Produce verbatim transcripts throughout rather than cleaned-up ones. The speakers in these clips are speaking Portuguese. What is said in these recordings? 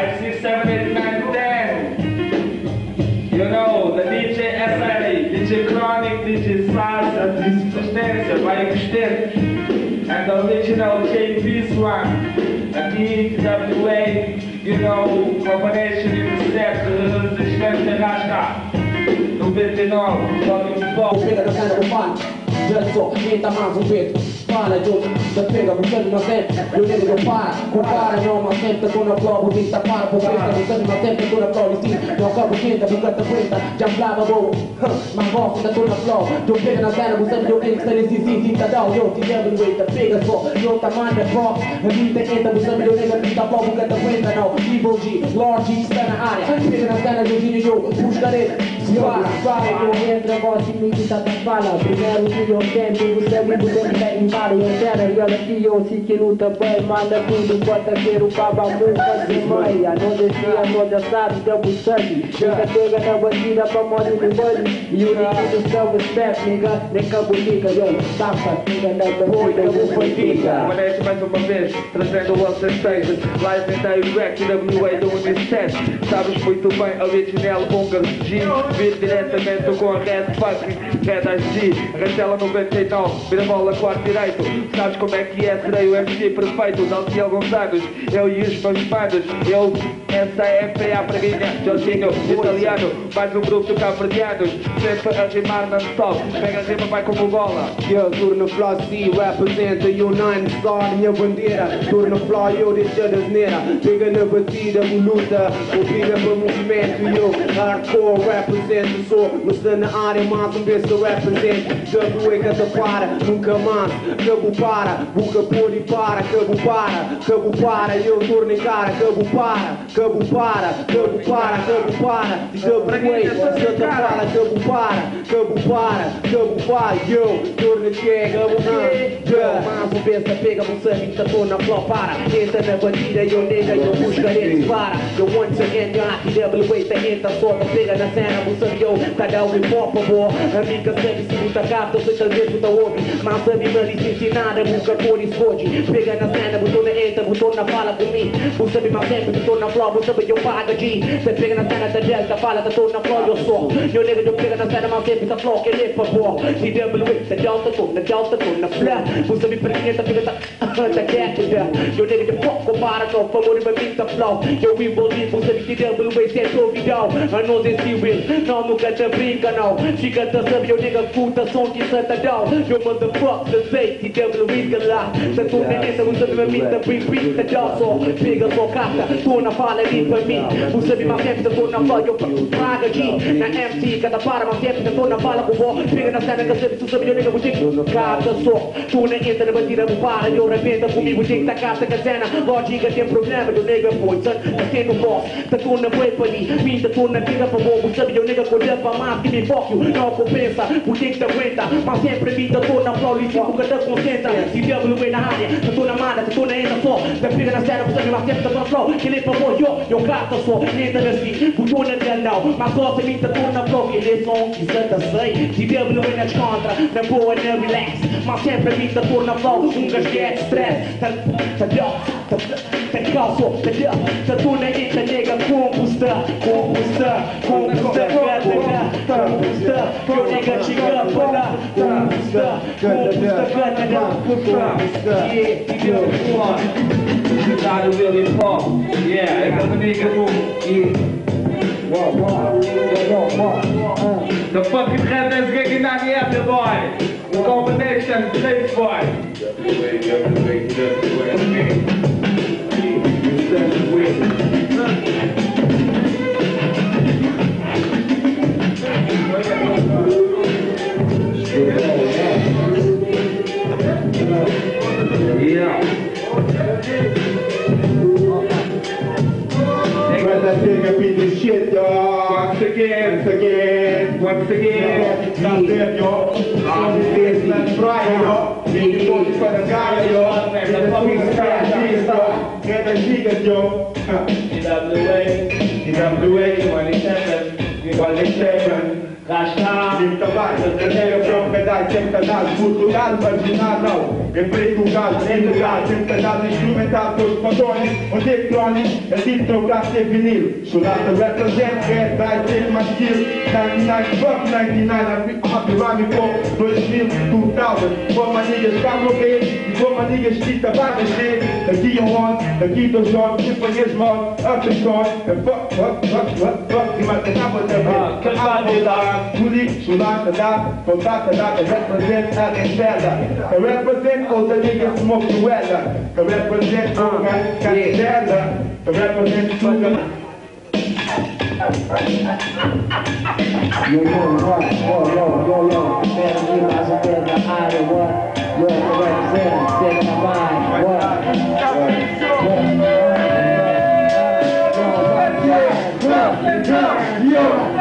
five, six, seven, eight, nine, ten. You know, the D J S A, D J Chronic, D J Salsa, D J Substância, vai existir. And the original J P's one, the T W A, you know, combination in the set, the Svenska Raska, noventa e nove, Talking Pop. Pega da cena do fã, já só, quem tá mais um peito. Fala junto, da pega, buscando uma sempre. Eu nego não para, compara, não, mas sempre tô na prova, vim tapar por festa, buscando uma sempre, tô na prova, sim. Não acabo quinta, buscando a frente, já falava boa. Mas gosto da tô na prova, eu pego na cena, buscando eu tenho que ser esse sim, sim, tá down, eu te lembro, eita, pega só, eu tamanho é prova. A vida entra, buscando eu nego, pinta a prova, buscando a frente, não. Evil G, Lord G, está na área, pega na cena, eu giro, eu busca dele. Para, para, eu entro, voz e me quita da fala. Primeiro que eu tento, você me puder ter em para. Eu quero, eu aqui, eu sei que luta bem. Manda tudo, bota queiro, baba, muca, de meia. Não descia, não já sabe, double sangue. Nunca pega na batida pra morrer no banho. E o nível do céu, step, nigga, nem cabo liga. Eu tapa, fica na batida, eu vou ficar. Manejo mais uma vez, trazendo o Ancestors. Live and direct, T W A doing this test. Sabes muito bem, original, húngaro, G. Vir diretamente com a Red Fucking Red I G, Rastela noventa e nove, vira bola quarto direito. Sabes como é que é, serei o M C perfeito. Dá-se alguns anos, eu e os meus manos. Eu, essa é P A Praguinha, Jorginho, italiano. Mais um grupo de cabo-verdianos, sempre a rimar non-stop. Pega a rima, vai como bola. Eu turno flow, C, representa o nine star, minha bandeira. Turno flow, eu deixo da asneira. Pega na batida, luta, obriga para movimento. Eu, hardcore, representa. Sou, mas na área, mais um vez que eu represento. W A canta para, nunca mais. Cabo para, boca por e para. Cabo para, cabo para, eu torno em cara. Cabo para, cabo para, cabo para, cabo para. W A, canta para, cabo para, cabo para, cabo para. Eu torno em chega, cabo para. Mais um vez que pega, você me tá torna flow para. Entra na batida, eu nega, eu busca eles para. Eu once again, eu aqui W A, tá entra só, tá pega na cena, você eu, cada um pop, boa. Amiga sempre se luta capta, você talvez luta ouve. Mas sabe, mano, e se ensinar, busca por esconde. Pega na cena, botou na entra, botou na fala por mim. Você sabe, mas sempre botou na flor, você sabe, eu pago de. Você pega na cena, da delta, fala, tá todo na flor, eu sou. Eu nego, eu pega na cena, mas sempre tá flor, que ele é favor. T W A, da delta, tô na delta, tô na flor. Você sabe, preguiça, pega da cat, eu nego, eu foco, compara, tô, favor, e vai tá flor. Eu envolvi, você sabe, T W A, você é providão. I know this you will, não, nunca te brinca, não. Fica da sabe, eu nega, puta, som que santa down. Eu motherfuck, the fake, T W A, lá. Tá tudo nessa, você sabe, me tá bring, bring, tá down, só. Pega sua carta, tô na fala ali pra mim. Você sabe, mas sempre tô na fala, eu praga G. Na M C, cada para, mas sempre tô na fala com vó. Pega na cena, que sempre, você sabe, eu nega, você cada só. Tô na entra, na batida, não para, eu repenta comigo, tem que tá casa, que a cena. Lógica, tem problema, eu nega, foi, son. Tá sendo boss, tá tô na break ali. Pinta, tô na tira pra vó, você sabe, eu nega, colher pra mais que me foque, não compensa, o que que te aguenta. Mas sempre me tô na flor, e tipo que te concentra. Se W A na área, tô na mala, tô na entra só. Tá pega na cena, você sabe, mas sempre tô na flor. Que ele favor, eu, eu gato só. Entra assim, botou na dela não. Mas só se me tô na flor, que ele som que santa sei. Se W A nas contra, na boa, na relax. Mas sempre me tô na flor, um gasquete, stress. Tá, tá, tá, tá calço, tá, tá, tô na entra, nega, composta, composta, composta, composta, composta, eu nega, chega, para, composta, composta, composta, composta, yeah, you gotta really pop, yeah, I got the nigga move, yeah. The fucking head is getting down the other boy. Combination, place boy. Yeah. Take a beat this shit, y'all. Once again, once again, once again. Not there, y'all. On this day, let's try, y'all. Need to go for the guy, y'all. The fucking sky, y'all. Get the niggas, y'all. T W A, T W A, twenty-seven, twenty-seven. Rasta, Sim, trabalho, terceira propriedade, sempre canal, cultural, marginal, não. Emprego, gás, ilegal, sempre canal, instrumental, todos padrões, onde eletrônicos, é tipo trocar sem vinil. Chulata represent, get die, take my skill. ninety-nine, fuck ninety-nine, I be happy, rhyme for dois mil, two thousand. For my niggas, come okay, e for my niggas, que trabalham, daqui um on, daqui dois on, que conheço mal, up and on, and fuck, fuck, fuck, fuck, fuck, e vai tentar botar bem. que vai dar? Puli, Chulata, da, Contata, da, que represent a Estrela, que represent all the niggas smoke the weather, que represent all the Candela, que represent Sugar. Yo, yo, what? Yo, yo, yo, yo. Better be my support, the eye, what? Yo, the represent, stay in my mind, what? Yo, yo,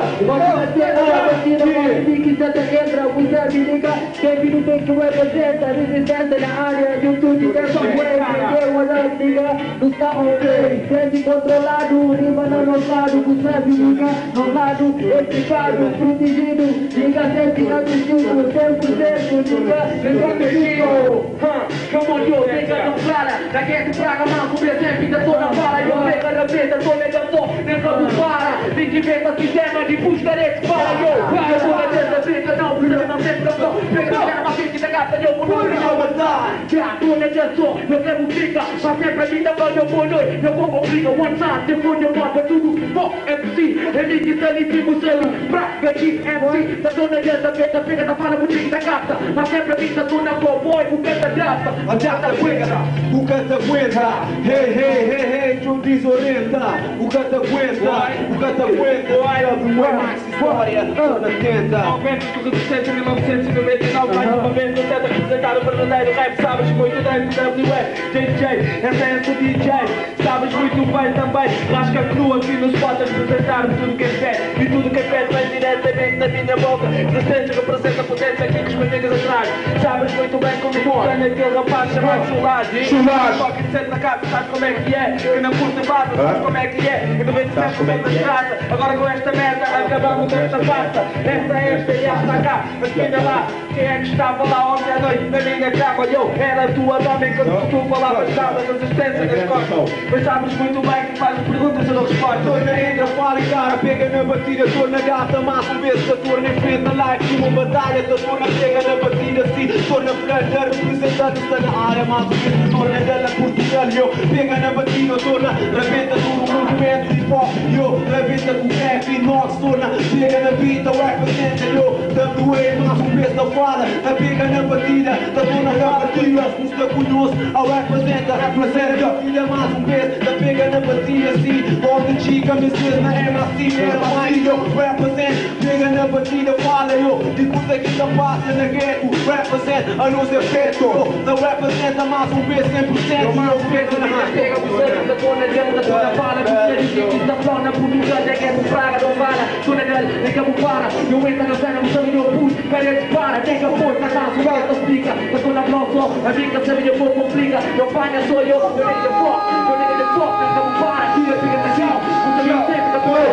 Fique tanta entra, muita dica. Quem viu tem que representa, resistência na área. YouTube é só wave, ninguém olha liga. Não está ok, sente controlado. Rima no nosso lado, com sabe liga. No lado, explicado, protegido. Liga sempre na do estudo, cem por cento, liga. Reconhecido. Come on, yo, nigga, não para. Da guerra praga, mano, como exemplo, ainda tô na bala. Eu pego na mesa, tô negação, nessa não para. Vem de venta, sistema de busca, eles para, yo. Vai, eu vou na dessa vida, não, precisa não ter pressão. Pega na terra, uma vida, gata, eu vou no final, mas tá. Já, tô negação, eu quero ficar. Mas sempre a vida, quando eu vou noite, eu vou complicar. One time, depois eu mato tudo. Fuck M C, ele diz ali, tipo, selo. Praga de M C, da dona dessa vida, pega na fala, muito da gata. Mas sempre a vida, tô na cowboy, o que é da gata. A gata aguenta, o canta aguenta, hey, hey, hey, hey, tu desorienta. O canta aguenta, o canta aguenta. Olha do meu max história, na tenda. noventa por cento, mil novecentos e noventa e nove, mais uma vez, no tenta representar o verdadeiro rap. Sabes muito bem, T W A, J J, essa é essa D J. Sabes muito bem também, rasca crua aqui nos potas, representar tudo que é fé. E tudo que é fé vem diretamente na minha boca. Presente, representa a potência aqui que os meus niggas atrás. Sabes muito bem como funciona aquele rapaz chamado Chullage. Chullage. Só que de sete na casa, sabes como é que é. Que na puta base, sabes como é que é. E noventa e sete como é que se trata. Agora com esta merda, acabamos esta farsa. Esta, esta e esta cá. Mas filha lá, quem é que estava lá ontem à noite na minha cama? Eu era a tua dama enquanto tu falavas da resistência das costas. Mas sabes muito bem que fazes perguntas e não respostas. Tô na entra, fala e cara, pega na batida. Tô na gata, massa, um beijo da turma. Enfrenta like, uma batalha. Da turma, pega na batida, sim. Tô na frente, representando, está na área. Massa, um beijo da turma, dela Portugal. Eu pega na batida, tô na rebenta do movimento de pop. Eu rebenta com rap e nox. Tô na pega na vida, representa. Eu W A, massa, um beijo da fala. A pega na batida, da dona da batida. Custa curioso, a representa, representa. Filha, massa, um beijo da pega na batida, sim. Onde chica, me diz na M C, era assim. Eu representa, pega na batida, fala. Eu digo que da passa na gueto. Representa, a luz é feito. Da representa, mais um beijo cem por cento. Eu pego na pega, você da dona dela, toda fala. Você diz da flona, Portugal, é que é do Praga, não para. Toda dela, é que eu para. Eu entro na cena, você me deu puto. Pera, para, tem que eu pôr, tá na sua volta, explica. Da dona Blanco, a vida, você me deu pouco, complica. Eu panha, sou eu, eu nem de foco. Eu nem de foco, tem que eu para. Tira, fica na chão. Você me sempre, da dona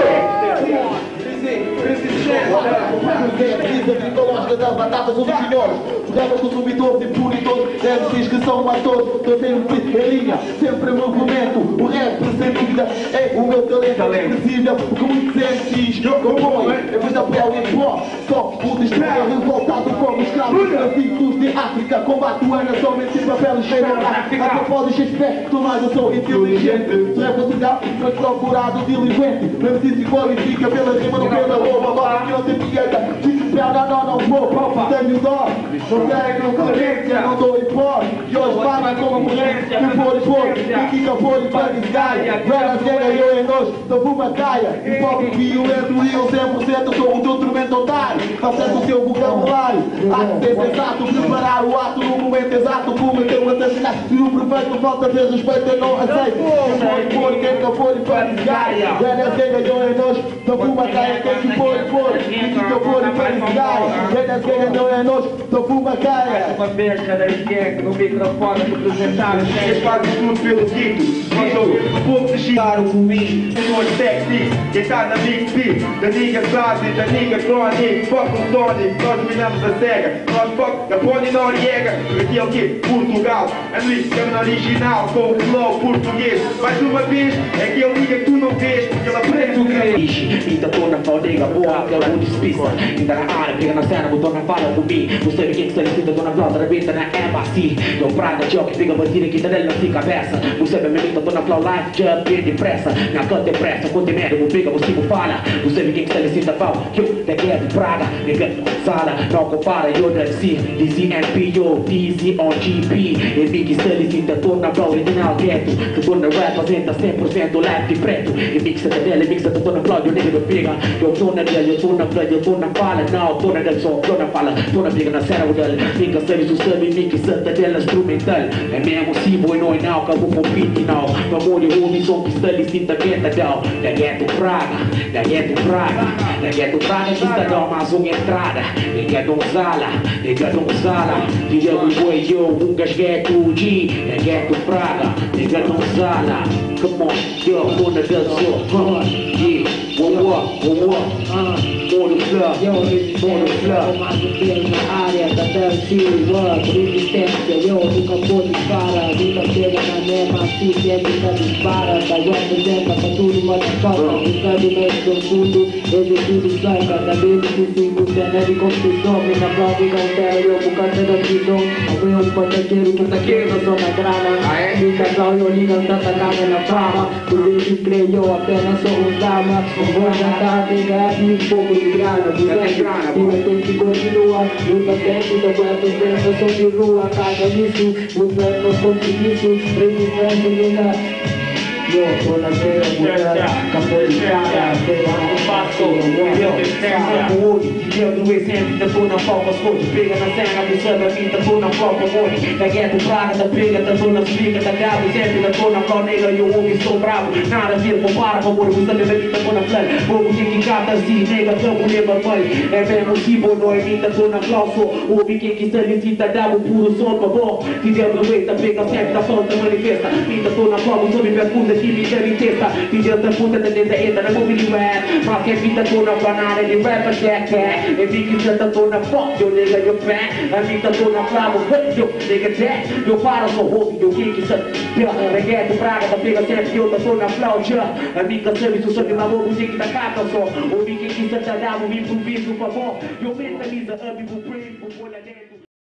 Blanco. Precisa psicológica das batatas ou dos senhores. Jogava com subitores e punitores, M Cs que são atores. Estou sempre em linha, sempre em movimento. O rap, sem dúvida, é o meu talento. Precisa o que muitos M Cs compõem. Em vez de apoiar o hip hop, só o destruir revoltado como escravos. Traficos de África, combate o ano somente em papel esfera. A propósito, respeito, mas eu sou inteligente. Sou representado, mas procurado diligente. M C se qualifica pela rima, não pela roupa. Que não tem piada, fico piada, não, não vou. Tenho dó, não tenho carência, não dou hipótese. E hoje paga concorrência. Que for hipótese, que que for e para desgaia. Velha cena, eu em nós, tô uma caia. Hipócrita, violento e eu cem por cento sou o teu tormento otário. Acessa o seu vocabulário. Há que ser sensato, preparar o ato no momento exato. Cometer um assassinato e o prefeito falta de respeito, eu não aceito. Que for hipócrita, quem que for e para desgaia. Velha cena, eu em nós, tô uma caia. Quem que for hipócrita, que que for e para desgaia. Gaia, quem das ganhas não é nós, tô fuma caia. Uma vez cada gang no microfone representar os Eles fazem tudo pelo dito. Pouco se chegaram comigo, senhor sexy. Quem tá na Mixtape, da nigga classe, da nigga chronic. Fuck o Tony, nós dominamos a cega. Nós fuck da Pony Noriega. Aqui é o que? Portugal. A mexicana original com o flow português. Mais uma vez, é que eu diga que tu não vês, porque ela prende o crente. Ainda tô na faldega, boa, que é o despista. Ainda na área, pega na cena, botou na fala comigo. Você vê quem que se licita, tô na flauta, rebenta na embassy. Eu praga, joke, pega a batida, que tá dele na fica cabeça. Você vê me tô na flow live, jump, bem depressa. Na canta depressa, quando tem merda, vou pegar, você me fala. Você vê quem que se licita, pau, que eu daqui é de Praga. Nigga, sala, não compara, eu da C, D C M P, yo, D Z on G P. E vi que se licita, tô na flow original, quieto. Que tô na rap, fazenda cem por cento leve e preto. E mixa da dela, mixa da tô na flow, eu nem me pega. Eu tô na dela, eu tô na play, eu tô na fala, não, tô na dela só, tô na fala, tô na pega na cena dela. Fica sério, tu sabe, mixa da dela instrumental. É mesmo se boi, não é não, acabou com beat, não. No amor de homem, som que está licita, meta down. Da ghetto Praga, da ghetto Praga, da ghetto Praga, que está dando mais uma entrada. Nega Donzala, nega Donzala, diga o boi, eu, um gasgueto G. Da ghetto Praga, nega Donzala. Come on, yo, tô na dela só, uh, yeah, whoa, whoa, whoa, whoa, uh, modo flá, yo, modo flá. Mais um tempo na área da dança, resistência, eu nunca vou disparar, nunca pega na mesma, se sempre tá dispara, tá representa pra tudo, mas calma, está do meio profundo, executivo sai, cada vez que sigo, cena de construção, me na prova e não tem, eu por causa da prisão, abriu um pataqueiro, que tá queiro, só na grana, me na prova, eu ligo, tá tacada na fama, por isso creio, eu apenas sou um dama, não vou jantar, tem gás e um pouco de grana, e vai ter que continuar, luta tempo, da guarda, sensação de rua, caga nisso, luta no compromisso, resistência, luta. Yo, tô na veia, mulher, acabou de cara, veia, não faço, eu sabe o olho, de Deus do exemplo, tá tô na palma, as coisas, pega na cena, me sabe a mim, tá tô na palma, monte, da gueto, praga, da pega, tá tô na subiga, da gabo, sempre tá tô na flor negra, eu ouvi, sou bravo, nada a ver, compara, por amor, você me vê, tá tô na flor, vou que que cata assim, nega, campo, leva pai, é mesmo se bom, não é mim, tá tô na flor, sou, ouvi quem que está licita, dá o puro som, por favor, de Deus do exemplo, tá pega sempre, tá falta, manifesta, mim, tá tô na flor, sou me pergunta, que me deve testa, que Deus tá puta, tá dentro da entra, na move de rap, mas que vida tô na banana, de rap, mas é que é, e vi que você tá tô na foto, eu nega, eu pé, a mim tá tô na flama, eu nega, até, eu paro, sou roubo, eu que que você, regueto, praga, tá pega sempre, eu tá tô na flauta, a mim tá serviço, só que na mão, que tá capa, só, ouvi que que você tá dando, me improviso, por favor, eu mentaliza, amigo, brave, por folha dele.